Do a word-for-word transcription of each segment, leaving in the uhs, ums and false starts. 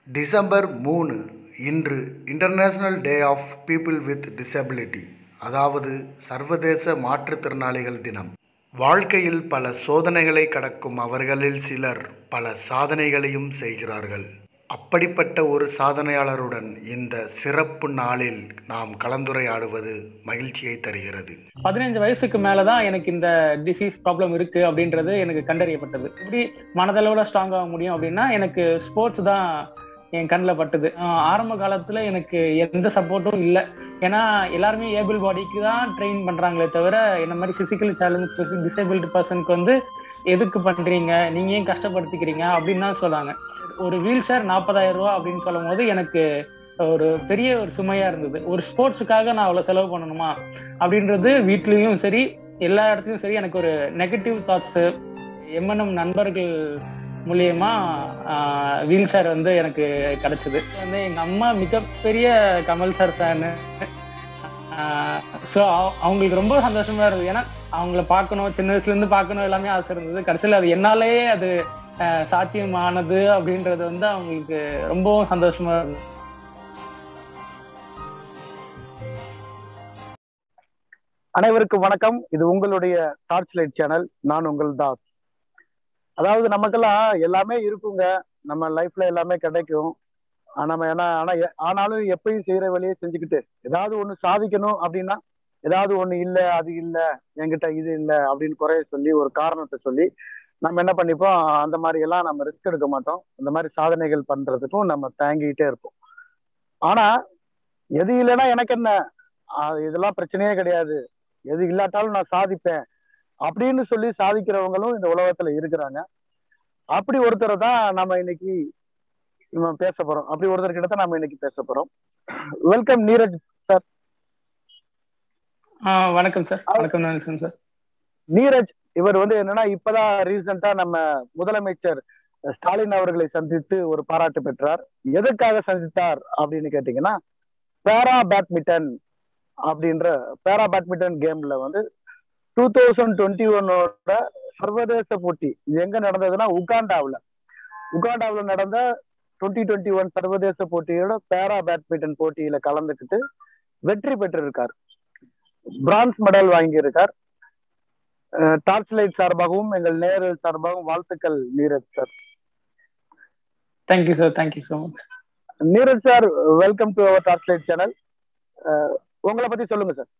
December மூணு இன்று international day of people with disability, அதாவது சர்வதேச மாற்றுத்திறனாளிகள் தினம். வாழ்க்கையில் பல சோதனைகளை கடக்கும் அவர்களில் சிலர் பல சாதனைகளையும் செய்கிறார்கள். அப்படிப்பட்ட ஒரு சாதனையாளருடன் இந்த சிறப்பு நாளில் நாம் கலந்துரையாடுவது மகிழ்ச்சியை தருகிறது. பதினஞ்சு வயசுக்கு மேலதான் எனக்கு இந்த டிசீஸ் ப்ராப்ளம் இருக்கு அப்படின்றது எனக்கு கண்டறியப்பட்டது. எப்படி மனதளவுல ஸ்ட்ராங் ஆக முடியும் அப்படின்னா, எனக்கு ஸ்போர்ட்ஸ் தான் என் கண்ணில் பட்டது. ஆரம்ப காலத்துல எனக்கு எந்த சப்போர்ட்டும் இல்லை. ஏன்னா எல்லாருமே ஏபிள் பாடிக்கு தான் ட்ரெயின் பண்றாங்களே தவிர, என்ன மாதிரி பிசிக்கலி சேலஞ்ச் டிசேபிள்டு பர்சனுக்கு வந்து எதுக்கு பண்றீங்க, நீங்க ஏன் கஷ்டப்படுத்திக்கிறீங்க அப்படின்னு தான் சொன்னாங்க. ஒரு வீல் சேர் நாற்பதாயிரம் ரூபா அப்படின்னு சொல்லும் போது எனக்கு ஒரு பெரிய ஒரு சுமையா இருந்தது. ஒரு ஸ்போர்ட்ஸுக்காக நான் அவ்வளவு செலவு பண்ணணுமா அப்படின்றது வீட்லயும் சரி எல்லா இடத்துலயும் சரி எனக்கு ஒரு நெகட்டிவ் தாட்ஸ். எம்என்எம் நண்பர்கள் மூலியமா வீல் சேர் வந்து எனக்கு கிடைச்சது. வந்து எங்க அம்மா மிகப்பெரிய கமல் சார் ஃபேனு. ஸோ அவங்களுக்கு ரொம்ப சந்தோஷமா இருந்தது. ஏன்னா அவங்கள பார்க்கணும், சின்ன வயசுல இருந்து பார்க்கணும் எல்லாமே ஆசை இருந்தது. கடைசியில் அது என்னாலேயே அது சாத்தியமானது அப்படின்றது வந்து அவங்களுக்கு ரொம்பவும் சந்தோஷமா இருந்தது. அனைவருக்கும் வணக்கம். இது உங்களுடைய டார்ச் லைட் சேனல். நான் உங்கள் தாஸ். அதாவது நமக்கெல்லாம் எல்லாமே இருக்குங்க, நம்ம லைஃப்ல எல்லாமே கிடைக்கும். நம்ம ஏன்னா ஆனா ஆனாலும் எப்பயும் செய்யற வேலையை செஞ்சுக்கிட்டு ஏதாவது ஒண்ணு சாதிக்கணும் அப்படின்னா, ஏதாவது ஒண்ணு இல்லை, அது இல்லை, என்கிட்ட இது இல்லை அப்படின்னு குறைய சொல்லி ஒரு காரணத்தை சொல்லி நம்ம என்ன பண்ணிப்போம், அந்த மாதிரி எல்லாம் நம்ம ரிஸ்க் எடுக்க மாட்டோம். அந்த மாதிரி சாதனைகள் பண்றதுக்கும் நம்ம தாங்கிட்டே இருப்போம். ஆனா எது இல்லைன்னா எனக்கு என்ன, இதெல்லாம் பிரச்சனையே கிடையாது, எது இல்லாட்டாலும் நான் சாதிப்பேன் அப்படின்னு சொல்லி சாதிக்கிறவங்களும் இந்த உலகத்துல இருக்கிறாங்க. அப்படி ஒருத்தரை தான் நம்ம இன்னைக்கு நம்ம பேச போறோம். அப்படி ஒருத்தர் கிட்ட தான் நம்ம இன்னைக்கு பேச போறோம். Welcome Neeraj sir. வணக்கம் சார். வணக்கம் சார். நீரஜ் இவர் வந்து என்னன்னா, இப்பதான் ரீசெண்டா நம்ம முதலமைச்சர் ஸ்டாலின் அவர்களை சந்தித்து ஒரு பாராட்டு பெற்றார். எதற்காக சந்தித்தார் அப்படின்னு கேட்டீங்கன்னா, பேரா பேட்மிண்டன் அப்படின்ற பேரா பேட்மிண்டன் கேம்ல வந்து டூ தௌசண்ட் டுவெண்ட்டி ஒன்னோட சர்வதேச போட்டி எங்க நடந்ததுன்னா உகாண்டாவில் உகாண்டாவில் நடந்த டுவெண்ட்டி டுவெண்ட்டி ஒன் சர்வதேச போட்டியோட பேரா பேட்மிண்டன் போட்டியில கலந்துக்கிட்டு வெற்றி பெற்றிருக்கார். பிரான்ஸ் மெடல் வாங்கியிருக்கார். டார்ச் லைட் சார்பாகவும் எங்கள் நேயர்கள் சார்பாகவும் வாழ்த்துக்கள் Neeraj sir. Thank you sir. Thank you so much. Neeraj sir, welcome to our Torch Light channel. உங்களை பத்தி சொல்லுங்க சார்.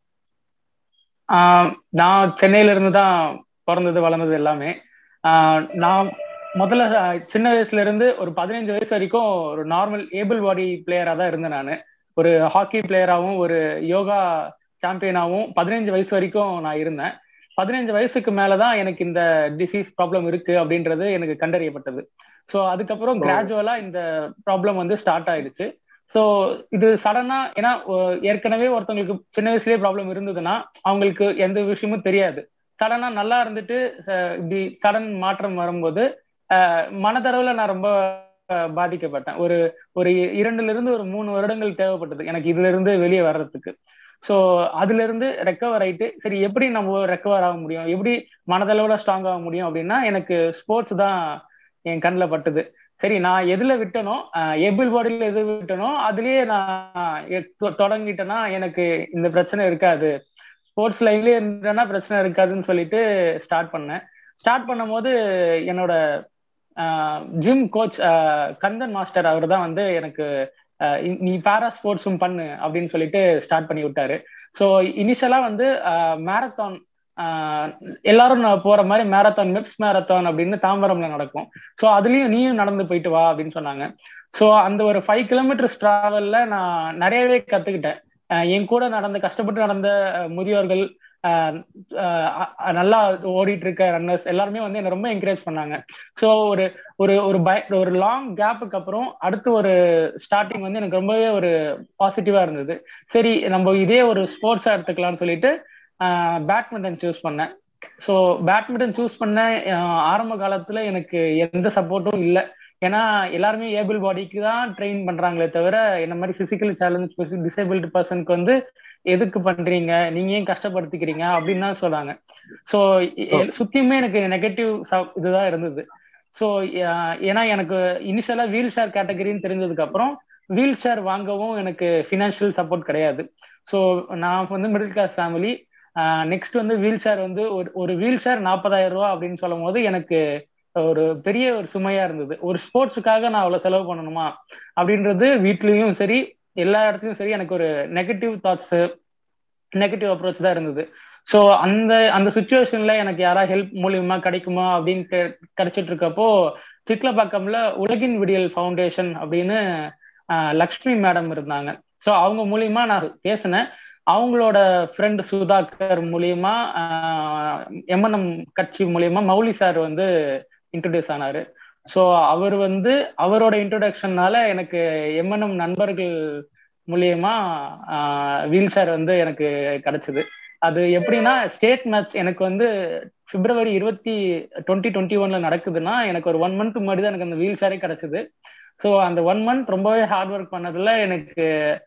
நான் சென்னையில இருந்து தான் பிறந்தது வளர்ந்தது எல்லாமே. நான் முதல்ல சின்ன வயசுல இருந்து ஒரு பதினஞ்சு வயசு வரைக்கும் ஒரு நார்மல் ஏபிள் பாடி பிளேயரா தான் இருந்தேன். நான் ஒரு ஹாக்கி பிளேயராகவும் ஒரு யோகா சாம்பியனாகவும் பதினஞ்சு வயசு வரைக்கும் நான் இருந்தேன். பதினஞ்சு வயசுக்கு மேலதான் எனக்கு இந்த டிசீஸ் ப்ராப்ளம் இருக்கு அப்படின்றது எனக்கு கண்டறியப்பட்டது. ஸோ அதுக்கப்புறம் கிராஜுவலா இந்த ப்ராப்ளம் வந்து ஸ்டார்ட் ஆயிடுச்சு. ஸோ இது சடனா, ஏன்னா ஏற்கனவே ஒருத்தவங்களுக்கு சின்ன வயசுலயே ப்ராப்ளம் இருந்ததுன்னா அவங்களுக்கு எந்த விஷயமும் தெரியாது. சடனா நல்லா இருந்துட்டு இப்படி சடன் மாற்றம் வரும்போது மனதளவுல நான் ரொம்ப பாதிக்கப்பட்டேன். ஒரு ஒரு இரண்டுல இருந்து ஒரு மூணு வருடங்கள் தேவைப்பட்டது எனக்கு இதுல இருந்து வெளியே வர்றதுக்கு. ஸோ அதுல இருந்து ரெக்கவர் ஆயிட்டு, சரி எப்படி நம்ம ரெக்கவர் ஆக முடியும், எப்படி மனதளவுல ஸ்ட்ராங் ஆக முடியும் அப்படின்னா, எனக்கு ஸ்போர்ட்ஸ் தான் என் கண்ணில் பட்டது. சரி, நான் எதுல விட்டனோ, ஏபிள் பாடியில எது விட்டனோ அதுலயே நான் தொடங்கிட்டேன்னா எனக்கு இந்த பிரச்சனை இருக்காது, ஸ்போர்ட்ஸ் லைன்லயே இருந்தேன்னா பிரச்சனை இருக்காதுன்னு சொல்லிட்டு ஸ்டார்ட் பண்ணேன். ஸ்டார்ட் பண்ணும் போது என்னோட ஜிம் கோச் கந்தன் மாஸ்டர் அவர் தான் வந்து எனக்கு நீ பேரா ஸ்போர்ட்ஸும் பண்ணு அப்படின்னு சொல்லிட்டு ஸ்டார்ட் பண்ணி விட்டாரு. ஸோ இனிஷியலா வந்து மேரத்தான், எல்லாரும் போற மாதிரி மேரத்தான், மெப்ஸ் மேரத்தான் அப்படின்னு தாம்பரம்ல நடக்கும். ஸோ அதுலயும் நீயும் நடந்து போயிட்டு வா அப்படின்னு சொன்னாங்க. ஸோ அந்த ஒரு ஃபைவ் கிலோமீட்டர்ஸ் டிராவல்ல நான் நிறையவே கத்துக்கிட்டேன். என் கூட நடந்த கஷ்டப்பட்டு நடந்த முதியோர்கள், நல்லா ஓடிட்டு இருக்க ரன்னர்ஸ் எல்லாருமே வந்து என்ன ரொம்ப என்கரேஜ் பண்ணாங்க. ஸோ ஒரு ஒரு ஒரு பய ஒரு லாங் கேப்புக்கு அப்புறம் அடுத்து ஒரு ஸ்டார்டிங் வந்து எனக்கு ரொம்பவே ஒரு பாசிட்டிவா இருந்தது. சரி, நம்ம இதே ஒரு ஸ்போர்ட்ஸா எடுத்துக்கலாம்னு சொல்லிட்டு பேட்மிண்டன் சூஸ் பண்ணேன். ஸோ பேட்மிண்டன் சூஸ் பண்ண ஆரம்ப காலத்துல எனக்கு எந்த சப்போர்ட்டும் இல்லை. ஏன்னா எல்லாருமே ஏபிள் பாடிக்கு தான் ட்ரெயின் பண்றாங்களே தவிர, என்ன மாதிரி பிசிக்கலி சேலஞ்ச் டிசேபிள்டு பர்சனுக்கு வந்து எதுக்கு பண்றீங்க, நீங்க ஏன் கஷ்டப்படுத்திக்கிறீங்க அப்படின்னு தான் சொன்னாங்க. ஸோ சுத்தியுமே எனக்கு நெகட்டிவ் இதுதான் இருந்தது. ஸோ ஏன்னா எனக்கு இனிஷியலா வீல் சேர் கேட்டகரின்னு தெரிஞ்சதுக்கு அப்புறம் வீல் சேர் வாங்கவும் எனக்கு ஃபினான்ஷியல் சப்போர்ட் கிடையாது. ஸோ நான் வந்து மிடில் கிளாஸ் ஃபேமிலி. நெக்ஸ்ட் வந்து வீல் சேர் வந்து ஒரு ஒரு வீல் சேர் நாற்பதாயிரம் ரூபா அப்படின்னு சொல்லும் போது எனக்கு ஒரு பெரிய ஒரு சுமையா இருந்தது. ஒரு ஸ்போர்ட்ஸுக்காக நான் அவ்வளவு செலவு பண்ணணுமா அப்படின்றது வீட்லயும் சரி எல்லா இடத்துலயும் சரி எனக்கு ஒரு நெகட்டிவ் தாட்ஸ், நெகட்டிவ் அப்ரோச் தான் இருந்தது. ஸோ அந்த அந்த சுச்சுவேஷன்ல எனக்கு யாராவது ஹெல்ப் மூலியமா கிடைக்குமா அப்படின்னு கிடைச்சிட்டு இருக்கப்போ சிட்லப்பாக்கம்ல உலகின் விடியல் ஃபவுண்டேஷன் அப்படின்னு லக்ஷ்மி மேடம் இருந்தாங்க. ஸோ அவங்க மூலியமா நான் பேசினேன். அவங்களோட ஃப்ரெண்ட் சுதாகர் மூலியமா எம்என்எம் கட்சி மூலியமா மௌலி சார் வந்து இன்ட்ரடியூஸ் ஆனாரு. ஸோ அவர் வந்து அவரோட இன்ட்ரோடக்ஷன்னால எனக்கு எம்என்எம் நண்பர்கள் மூலியமா வீல் சேர் வந்து எனக்கு கிடைச்சது. அது எப்படின்னா ஸ்டேட் மேட்ச் எனக்கு வந்து பிப்ரவரி இருபத்தி டுவெண்ட்டி டுவெண்ட்டி ஒன்ல நடக்குதுன்னா எனக்கு ஒரு ஒன் மந்த் முன்னாடி தான் எனக்கு அந்த வீல் சேரே கிடைச்சது. ஸோ அந்த ஒன் மந்த் ரொம்பவே ஹார்ட் ஒர்க் பண்ணதுல எனக்கு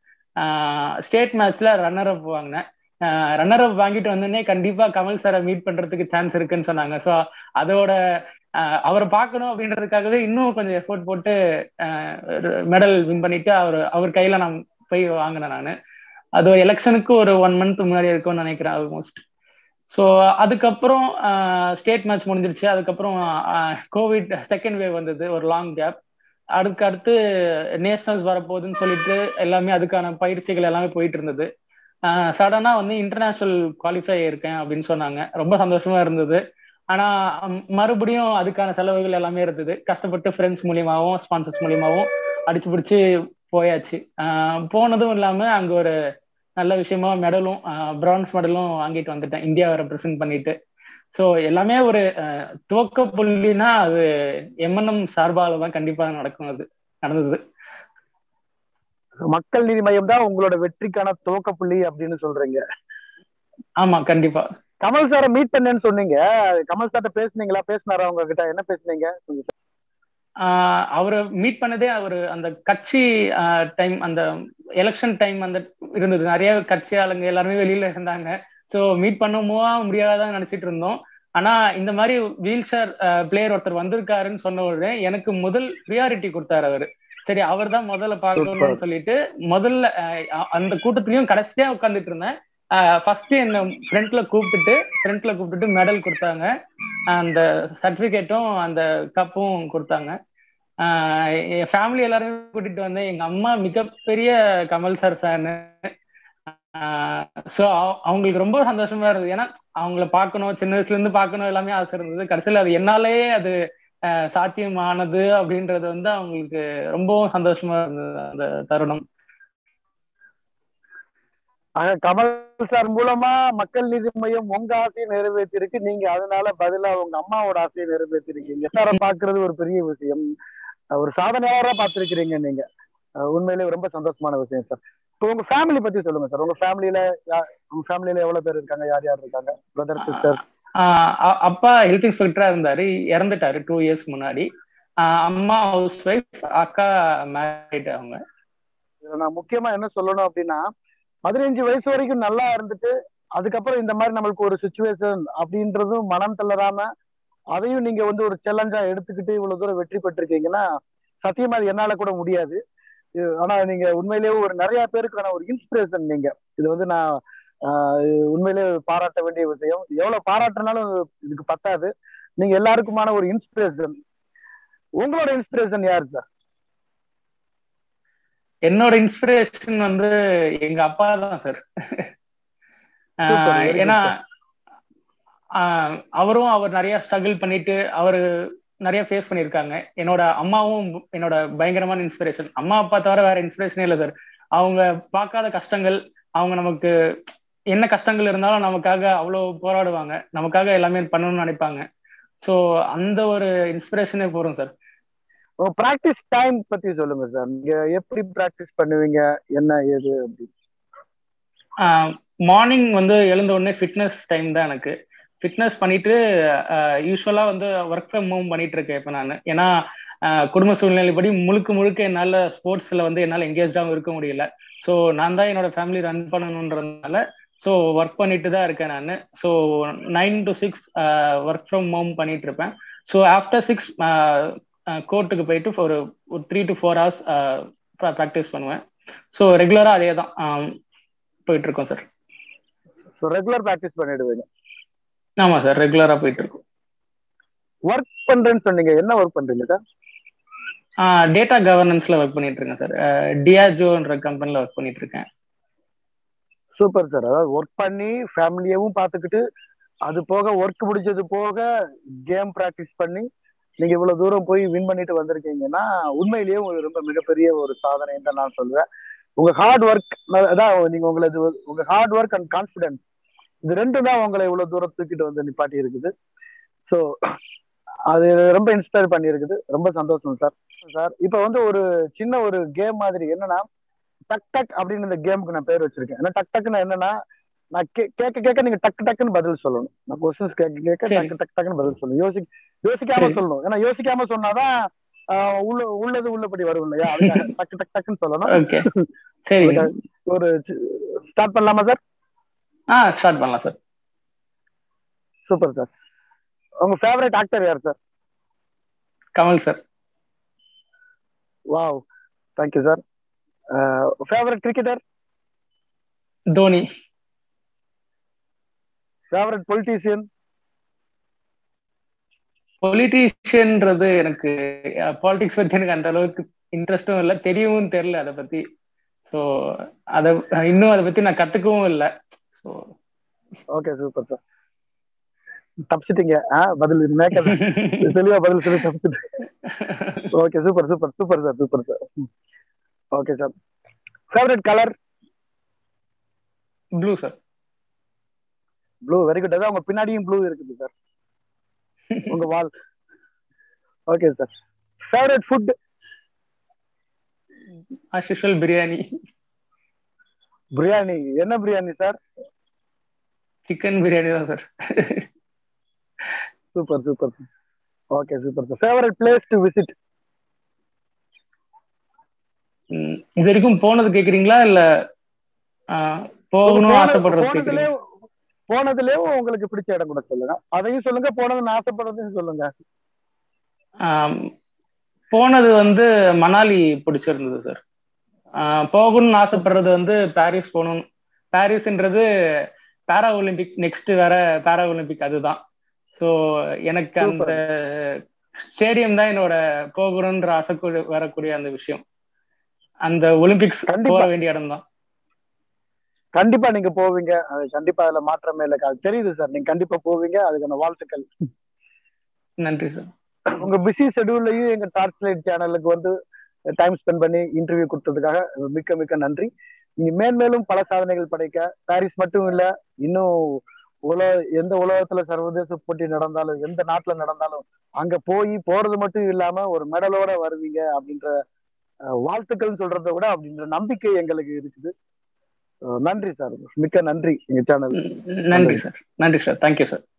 ஸ்டேட் மேட்ச்ல ரன்னர் அப் வாங்கினேன். ரன்னர் அப் வாங்கிட்டு வந்தோடனே கண்டிப்பா கமல் சாரை மீட் பண்றதுக்கு சான்ஸ் இருக்குன்னு சொன்னாங்க. ஸோ அதோட அவரை பார்க்கணும் அப்படின்றதுக்காகவே இன்னும் கொஞ்சம் எஃபோர்ட் போட்டு மெடல் வின் பண்ணிட்டு அவர் அவர் கையில நான் போய் வாங்கினேன் நான். அது எலெக்ஷனுக்கு ஒரு ஒன் மந்த் முன்னாடி இருக்கும்னு நினைக்கிறேன் ஆல்மோஸ்ட். ஸோ அதுக்கப்புறம் ஸ்டேட் மேட்ச் முடிஞ்சிருச்சு. அதுக்கப்புறம் கோவிட் செகண்ட் வேவ் வந்தது, ஒரு லாங் கேப். அதுக்கு அடுத்து நேஷனல்ஸ் வரப்போகுதுன்னு சொல்லிட்டு எல்லாமே அதுக்கான பயிற்சிகள் எல்லாமே போயிட்டு இருந்தது. சடனா வந்து இன்டர்நேஷனல் குவாலிஃபை இருக்கேன் அப்படின்னு சொன்னாங்க. ரொம்ப சந்தோஷமா இருந்தது. ஆனா மறுபடியும் அதுக்கான செலவுகள் எல்லாமே இருந்தது. கஷ்டப்பட்டு ஃப்ரெண்ட்ஸ் மூலியமாவும் ஸ்பான்சர்ஸ் மூலியமாவும் அடிச்சு பிடிச்சி போயாச்சு. போனதும் இல்லாம அங்க ஒரு நல்ல விஷயமா மெடலும் பிரான்ஸ் மெடலும் வாங்கிட்டு வந்துட்டேன் இந்தியாவை ரெப்ரசென்ட் பண்ணிட்டு. ஸோ எல்லாமே ஒரு துவக்க புள்ளினா அது எம்என்எம் சார்பால தான் கண்டிப்பா நடக்கும். அது நடந்தது. மக்கள் நீதி மையம் தான் உங்களோட வெற்றிக்கான துவக்க புள்ளி அப்படின்னு சொல்றீங்க? ஆமா, கண்டிப்பா. கமல் சாரை மீட் பண்ணேன்னு சொன்னீங்க. கமல் சார்ட்ட பேசுனீங்களா? பேசினாரா உங்க கிட்ட? என்ன பேசுனீங்க? அவரை மீட் பண்ணதே அவரு அந்த கட்சி டைம், அந்த எலெக்ஷன் டைம் அந்த இருந்தது. நிறைய கட்சி ஆளுங்க எல்லாருமே வெளியில இருந்தாங்க. ஸோ மீட் பண்ணமோ முடியாதான் நினைச்சிட்டு இருந்தோம். ஆனா இந்த மாதிரி வீல் சேர் பிளேயர் ஒருத்தர் வந்திருக்காருன்னு சொன்ன உடனே எனக்கு முதல் ப்ரியாரிட்டி கொடுத்தாரு அவரு. சரி, அவர் தான் முதல்ல பார்க்கணும்னு சொல்லிட்டு முதல்ல அந்த கூட்டத்திலயும் கடைசியா உட்காந்துட்டு இருந்தேன். ஃபர்ஸ்ட் என்ன ஃப்ரண்ட்ல கூப்பிட்டுட்டு ஃப்ரண்ட்ல கூப்பிட்டுட்டு மெடல் கொடுத்தாங்க, அந்த சர்டிபிகேட்டும் அந்த கப்பும் கொடுத்தாங்க. என் ஃபேமிலி எல்லாருமே கூட்டிட்டு வந்தேன். எங்க அம்மா மிகப்பெரிய கமல் சார் ஃபேனு. ஸோ அவங்களுக்கு ரொம்ப சந்தோஷமா இருந்தது. ஏன்னா அவங்கள பார்க்கணும், சின்ன வயசுல இருந்து பார்க்கணும் எல்லாமே ஆசை இருந்தது. கடைசியில் அது என்னாலேயே அது சாத்தியமானது அப்படின்றது வந்து அவங்களுக்கு ரொம்பவும் சந்தோஷமா இருந்தது அந்த தருணம். கமல் சார் மூலமா மக்கள் நீதி மையம் உங்க ஆசையை நிறைவேற்றிருக்கு. நீங்க அதனால பதிலா உங்க அம்மாவோட ஆசையை நிறைவேற்றிருக்கீங்க. சாரை பாக்குறது ஒரு பெரிய விஷயம், ஒரு சாதனையாளரா பார்த்திருக்கிறீங்க நீங்க. உண்மையிலே ரொம்ப சந்தோஷமான விஷயம் சார். இப்போ உங்க ஃபேமிலி பத்தி சொல்லுங்க சார். உங்க ஃபேமிலியில உங்க ஃபேமிலியில எவ்வளவு பேர் இருக்காங்க? யார் யார் இருக்காங்க? Brother, sister? அப்பா ஹெல்த் இன்ஸ்பெக்டரா இருந்தாரு, இறந்துட்டாரு டூ இயர்ஸ் முன்னாடி. அம்மா ஹவுஸ் ஒய்ஃப், அக்கா மேரிட். அவங்க நான் முக்கியமா என்ன சொல்லணும் அப்படின்னா, பதினஞ்சு வயசு வரைக்கும் நல்லா இருந்துட்டு அதுக்கப்புறம் இந்த மாதிரி நம்மளுக்கு ஒரு சுச்சுவேஷன் அப்படின்றதும் மனம் தளராம அதையும் நீங்க வந்து ஒரு சேலஞ்சா எடுத்துக்கிட்டு இவ்வளவு தூரம் வெற்றி பெற்றிருக்கீங்கன்னா சத்தியமா அது என்னால கூட முடியாது. ஆனா நீங்க உண்மையிலேயே ஒரு நிறைய பேருக்கான ஒரு இன்ஸ்பிரேஷன். நீங்க இது வந்து நான் உண்மையிலேயே பாராட்ட வேண்டிய விஷயம். எவ்வளவு பாராட்டினாலும் இதுக்கு பத்தாது. நீங்க எல்லாருக்குமான ஒரு இன்ஸ்பிரேஷன். உங்களோட இன்ஸ்பிரேஷன் யாரு சார்? என்னோட இன்ஸ்பிரேஷன் வந்து எங்க அப்பா தான் சார். ஏன்னா அவரும் அவர் நிறைய ஸ்ட்ரகிள் பண்ணிட்டு அவரு நிறைய ஃபேஸ் பண்ணியிருக்காங்க. என்னோட அம்மாவும் என்னோட பயங்கரமான இன்ஸ்பிரேஷன். அம்மா அப்பா தவிர வேற இன்ஸ்பிரேஷனே இல்லை சார். அவங்க பார்க்காத கஷ்டங்கள், அவங்க நமக்கு என்ன கஷ்டங்கள் இருந்தாலும் நமக்காக அவ்வளோ போராடுவாங்க, நமக்காக எல்லாமே பண்ணணும்னு நினைப்பாங்க. ஸோ அந்த ஒரு இன்ஸ்பிரேஷனே போறோம் சார். பிராக்டிஸ் டைம் பத்தி சொல்லுங்க சார். நீங்க எப்படி பிராக்டிஸ் பண்ணுவீங்க, என்ன ஏது அப்படி? மார்னிங் வந்து எழுந்த உடனே ஃபிட்னஸ் டைம் தான் எனக்கு. ஃபிட்னஸ் பண்ணிட்டு யூஸ்வலா வந்து ஒர்க் ஃப்ரம் ஹோம் பண்ணிட்டு இருக்கேன் இப்போ நான். ஏன்னா குடும்ப சூழ்நிலைப்படி முழுக்க முழுக்க என்னால் ஸ்போர்ட்ஸ்ல வந்து என்னால் எங்கேஜாகவும் இருக்க முடியல. ஸோ நான் தான் என்னோட ஃபேமிலி ரன் பண்ணணுன்றதுனால ஸோ ஒர்க் பண்ணிட்டு தான் இருக்கேன் நான். So nine to six work from home பண்ணிட்டு இருப்பேன். ஸோ ஆஃப்டர் சிக்ஸ் கோர்ட்டுக்கு போயிட்டு ஒரு ஒரு three to four hours practice பண்ணுவேன். ஸோ ரெகுலராக அதே தான் போயிட்டு இருக்கோம் சார். ஸோ ரெகுலர் ப்ராக்டிஸ் பண்ணிடுவீங்க? ஆமா சார், ரெகுலரா போயிட்டு இருக்கோம். ஒர்க் பண்றேன்னு சொன்னீங்க, என்ன ஒர்க் பண்றீங்க சார்? டேட்டா கவர்னன்ஸ்ல ஒர்க் பண்ணிட்டு இருக்கேன் சார். டியாஜோன்ற கம்பெனில ஒர்க் பண்ணிட்டு இருக்கேன். Super sir. அதாவது ஒர்க் பண்ணி ஃபேமிலியவும் பார்த்துக்கிட்டு அது போக ஒர்க் முடிச்சது போக கேம் ப்ராக்டிஸ் பண்ணி நீங்க இவ்வளவு தூரம் போய் வின் பண்ணிட்டு வந்திருக்கீங்கன்னா உண்மையிலேயே உங்களுக்கு ரொம்ப மிகப்பெரிய ஒரு சாதனை தான் நான் சொல்லுவேன். உங்க ஹார்ட் ஒர்க், அதான் நீங்க உங்களது உங்க ஹார்ட் ஒர்க் அண்ட் கான்ஃபிடன்ஸ் இது ரெண்டு தான் உங்களை இவ்வளவு தூரம் தூக்கிட்டு வந்து நிப்பாட்டி இருக்குது. ஸோ அது ரொம்ப இன்ஸ்பயர் பண்ணி இருக்குது. ரொம்ப சந்தோஷம் சார். சார் இப்போ வந்து ஒரு சின்ன ஒரு கேம் மாதிரி என்னன்னா டக் டக் அப்படின்னு இந்த கேமுக்கு நான் பேர் வச்சிருக்கேன். ஏன்னா டக் டக்குன்னு என்னன்னா நான் கேட்க கேட்க நீங்க டக்கு டக்குன்னு பதில் சொல்லணும். நான் கொஸ்டின்ஸ் கேட்க கேட்க டக்கு டக்கு டக்குன்னு பதில் சொல்லணும். யோசி யோசிக்காம சொல்லணும். ஏன்னா யோசிக்காம சொன்னாதான் உள்ள உள்ளது உள்ளபடி வரும் இல்லையா? அதுக்காக டக்கு டக்கு டக்குன்னு சொல்லணும். ஒரு ஸ்டார்ட் பண்ணலாமா சார்? ஆ ஸ்டார்ட் பண்ணலாம் சார். Super sir. உங்க ஃபேவரட் ஆக்டர் யார் sir? Kamal sir. Wow, thank you sir. Favourite cricketer? Dhoni. Favourite politician? பொலிட்டீஷியன்றது எனக்கு பாலிடிக்ஸ் பத்தி எனக்கு அந்த அளவுக்கு இன்ட்ரெஸ்டும் இல்லை, தெரியவும் தெரியல அதை பத்தி. ஸோ அதை இன்னும் அதை பத்தி நான் கத்துக்கவும் இல்லை. So okay, super sir. தப்பிச்சிட்டீங்க பதில், தெளிவா பதில் சொல்லி தப்பிச்சிட்டீங்க. Okay, super super super sir, super sir. Okay sir. Favourite colour? Blue sir. Blue, very good. அதான் உங்க பின்னாடியும் ப்ளூ இருக்குது சார், உங்க wall. Okay sir. Favourite food? As usual biryani. Biryani, என்ன பிரியாணி சார்? சிக்கன் பிரியாணி தான் sir. Super super. Okay, super sir. Favourite place to visit? இது வரைக்கும் போனது கேக்குறீங்களா இல்ல போகணும் ஆசைப்படுறது கேக்குறீங்களா? போனதுலயே உங்களுக்கு பிடிச்ச இடம் கூட சொல்லுங்க. அதையும் சொல்லுங்க, போனதுன்னு ஆசைப்படுறதையும் சொல்லுங்க. போனது வந்து மணாலி பிடிச்சிருந்தது சார். போகணும்னு ஆசைப்படுறது வந்து பாரிஸ் போகணும். பாரிஸ்ன்றது பாரா ஒலிம்பிக் நெக்ஸ்ட் வேற பாரா ஒலிம்பிக் அதுதான். ஸோ எனக்கு அந்த ஸ்டேடியம் தான் என்னோட போகணுன்ற ஆசை வரக்கூடிய அந்த விஷயம். அந்த ஒலிம்பிக்ஸ் போக வேண்டிய இடம் தான். கண்டிப்பா நீங்க போவீங்க, அது கண்டிப்பா அதுல மாற்றமே இல்லை. அது தெரியுது சார், நீங்க கண்டிப்பா போவீங்க. அதுக்கான வாழ்த்துக்கள். நன்றி சார். உங்க பிஸி ஷெட்யூல்லையும் எங்க டார்ச் லைட் சேனலுக்கு வந்து டைம் ஸ்பெண்ட் பண்ணி இன்டர்வியூ கொடுத்ததுக்காக மிக்க மிக்க நன்றி. நீங்க மேன்மேலும் பல சாதனைகள் படைக்க, பாரிஸ் மட்டும் இல்ல, இன்னும் உலக எந்த உலகத்துல சர்வதேச போட்டி நடந்தாலும் எந்த நாட்டுல நடந்தாலும் அங்க போய் போறது மட்டும் இல்லாம ஒரு மெடலோட வருவீங்க அப்படின்ற வாழ்த்துக்கள் சொல்றதை விட அப்படின்ற நம்பிக்கை எங்களுக்கு இருக்குது. நன்றி சார், மிக்க நன்றி. எங்க சேனல். நன்றி சார். நன்றி சார். Thank you sir.